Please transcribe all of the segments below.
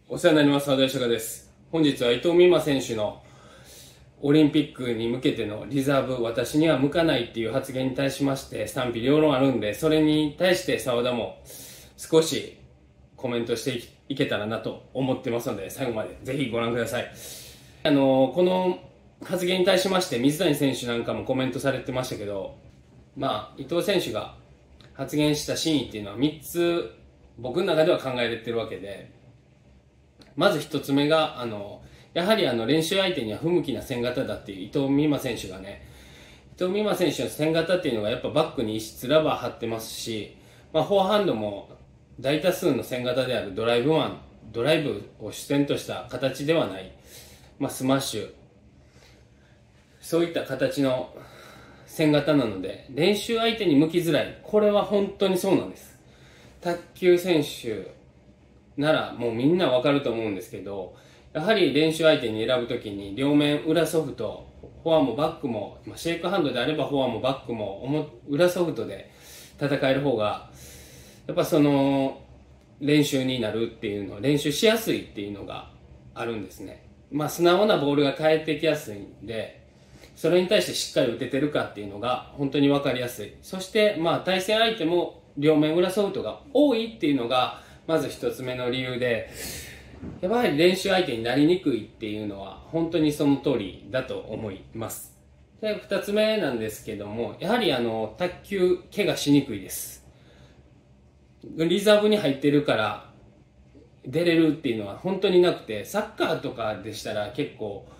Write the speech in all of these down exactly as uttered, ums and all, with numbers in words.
お世話になります。和田義孝です。本日は伊藤美誠選手のオリンピックに向けてのリザーブ、私には向かないっていう発言に対しまして賛否両論あるんで、それに対して澤田も少しコメントしていけたらなと思ってますので、最後までぜひご覧ください。あのこの発言に対しまして水谷選手なんかもコメントされてましたけど、まあ伊藤選手が発言した真意っていうのはみっつ僕の中では考えられてるわけで、まず一つ目が、あの、やはりあの練習相手には不向きな戦型だっていう伊藤美誠選手がね、伊藤美誠選手の戦型っていうのがやっぱバックに一室ラバー張ってますし、まあ、フォアハンドも大多数の戦型であるドライブワン、ドライブを主戦とした形ではない、まあ、スマッシュ、そういった形の戦型なので、練習相手に向きづらい。これは本当にそうなんです。卓球選手ならもうみんなわかると思うんですけど、やはり練習相手に選ぶときに両面裏ソフト、フォアもバックも、シェイクハンドであればフォアもバックも裏ソフトで戦える方がやっぱその練習になるっていうのは、練習しやすいっていうのがあるんですね。まあ素直なボールが返ってきやすいんで、それに対してしっかり打ててるかっていうのが本当に分かりやすい。そしてまあ対戦相手も両面裏ソフトが多いっていうのがまず一つ目の理由で、やはり練習相手になりにくいっていうのは本当にその通りだと思います。で、二つ目なんですけども、やはりあの卓球怪我しにくいです。リザーブに入ってるから出れるっていうのは本当になくて、サッカーとかでしたら結構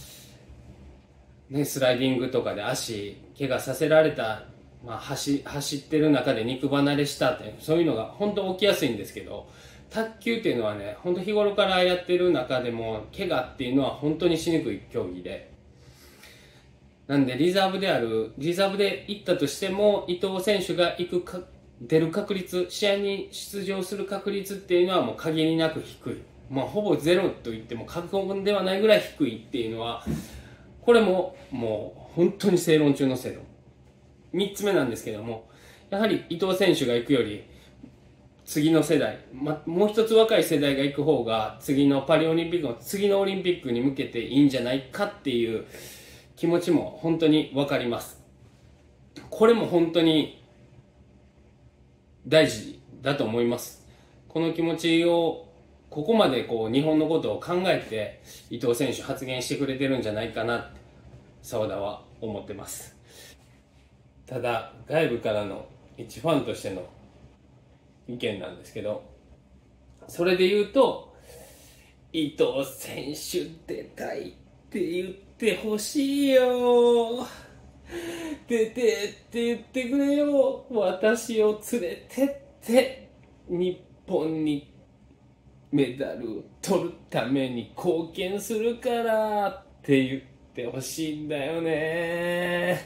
ね、スライディングとかで足怪我させられた、まあ、走, 走ってる中で肉離れしたって、そういうのが本当起きやすいんですけど、卓球っていうのはね、本当日頃からやってる中でも怪我っていうのは本当にしにくい競技で、なんでリザーブであるリザーブで行ったとしても伊藤選手が行くか出る確率、試合に出場する確率っていうのはもう限りなく低い、まあ、ほぼゼロと言っても過言ではないぐらい低いっていうのは、これももう本当に正論中の正論。みっつめなんですけども、やはり伊藤選手が行くより次の世代、ま、もう一つ若い世代が行く方が次のパリオリンピックの次のオリンピックに向けていいんじゃないかっていう気持ちも本当に分かります。これも本当に大事だと思います。この気持ちをここまでこう日本のことを考えて伊藤選手発言してくれてるんじゃないかなって澤田は思ってます。ただ外部からの一ファンとしての意見なんですけど、それで言うと伊藤選手出たいって言ってほしいよ、出てって言ってくれよ、私を連れてって日本にメダルを取るために貢献するからって言ってほしいんだよね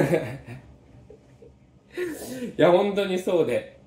いや本当にそうで、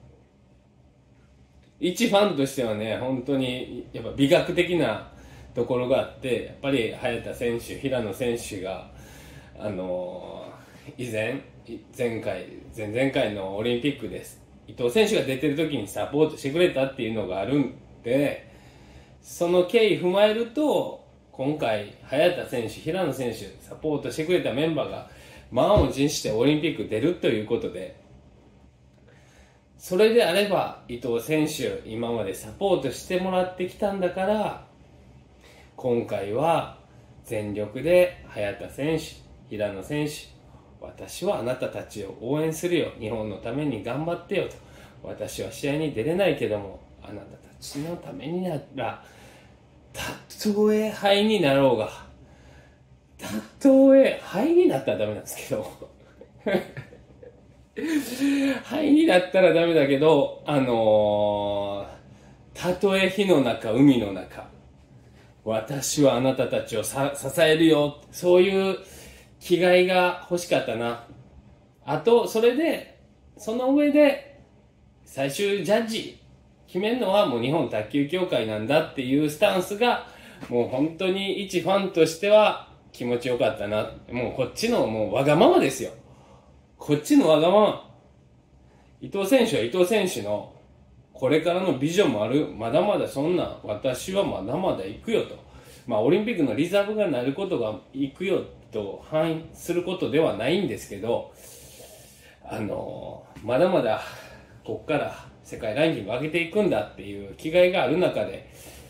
一ファンとしてはね、本当にやっぱ美学的なところがあって、やっぱり早田選手、平野選手があのー、以前前回前々回のオリンピックです伊藤選手が出てる時にサポートしてくれたっていうのがあるんで、その経緯踏まえると今回早田選手、平野選手サポートしてくれたメンバーが満を持してオリンピック出るということで、それであれば伊藤選手今までサポートしてもらってきたんだから、今回は全力で早田選手、平野選手、私はあなたたちを応援するよ、日本のために頑張ってよと、私は試合に出れないけどもあなたたちのためにならたとえ敗になろうが、たとえ敗になったらダメなんですけど灰になったらダメだけど、あのー、たとえ火の中海の中、私はあなたたちをさ支えるよ、そういう気概が欲しかったな。あとそれでその上で最終ジャッジ決めるのはもう日本卓球協会なんだっていうスタンスが、もう本当に一ファンとしては気持ちよかったな。もうこっちのもうわがままですよ。こっちのわがまま。伊藤選手は伊藤選手のこれからのビジョンもある。まだまだそんな、私はまだまだ行くよと。まあ、オリンピックのリザーブがなることが行くよと反映することではないんですけど、あのー、まだまだこっから世界ランキング上げていくんだっていう気概がある中で、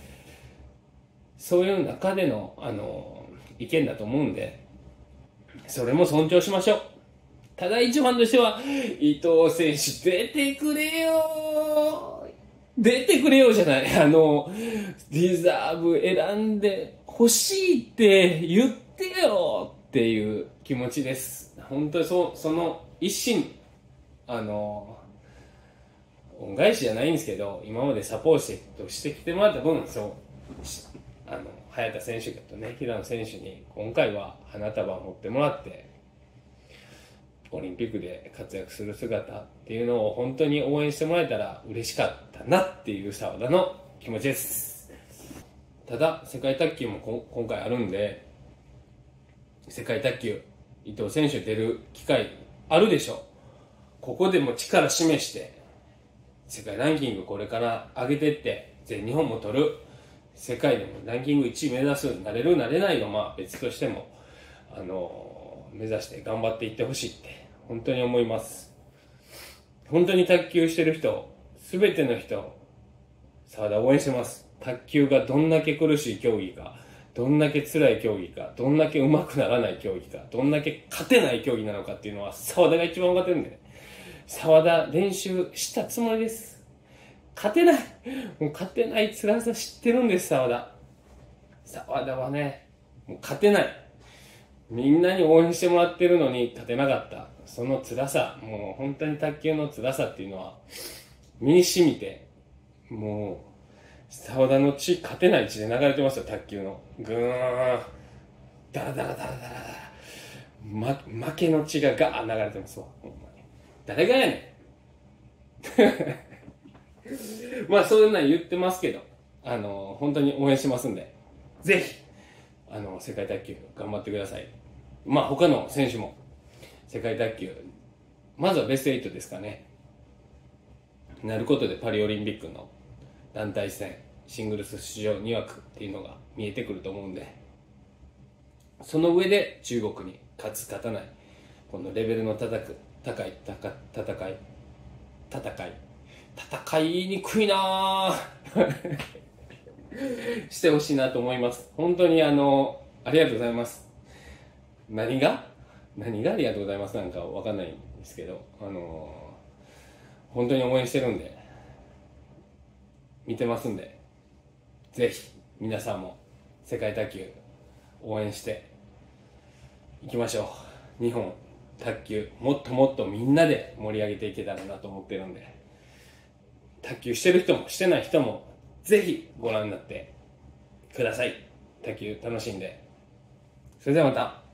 そういう中での、あのー、意見だと思うんで、それも尊重しましょう。ただ一番としては、伊藤選手出てくれよ出てくれよじゃない。あの、リザーブ選んで欲しいって言ってよっていう気持ちです。本当にそ、その一心、あの、恩返しじゃないんですけど、今までサポートしてきてもらった分、そう、あの、早田選手とね、平野選手に今回は花束を持ってもらって、オリンピックで活躍する姿っていうのを本当に応援してもらえたら嬉しかったなっていう澤田の気持ちです。ただ世界卓球もこ今回あるんで、世界卓球伊藤選手出る機会あるでしょう。ここでも力示して世界ランキングこれから上げていって全日本も取る、世界でもランキングいちい目指す、なれるなれないはまあ別としても、あの目指して頑張っていってほしいって本当に思います。本当に卓球してる人、すべての人、澤田応援してます。卓球がどんだけ苦しい競技か、どんだけ辛い競技か、どんだけ上手くならない競技か、どんだけ勝てない競技なのかっていうのは澤田が一番分かってるんでね。澤田練習したつもりです。勝てない。もう勝てない辛さ知ってるんです、澤田。澤田はね、もう勝てない。みんなに応援してもらってるのに勝てなかった。その辛さ、もう本当に卓球の辛さっていうのは身に染みて、もう澤田の血、勝てない血で流れてますよ、卓球の。ぐーん、ダラダラダラダラダラ、ま、負けの血がガー流れてますわ、ほんまに。誰がやねんまあそういうのは言ってますけど、あの本当に応援しますんで、ぜひあの世界卓球頑張ってください。まあ他の選手も世界卓球、まずはベストはちですかね、なることでパリオリンピックの団体戦シングルス出場に枠っていうのが見えてくると思うんで、その上で中国に勝つ勝たない、このレベルの高く高い戦い戦い戦い戦いにくいなしてほしいなと思います。本当にあのありがとうございます。何が何がありがとうございますなんかわかんないんですけど、あのー、本当に応援してるんで、見てますんで、ぜひ皆さんも世界卓球応援していきましょう。日本卓球もっともっとみんなで盛り上げていけたらなと思ってるんで、卓球してる人もしてない人もぜひご覧になってください。卓球楽しんで。それではまた。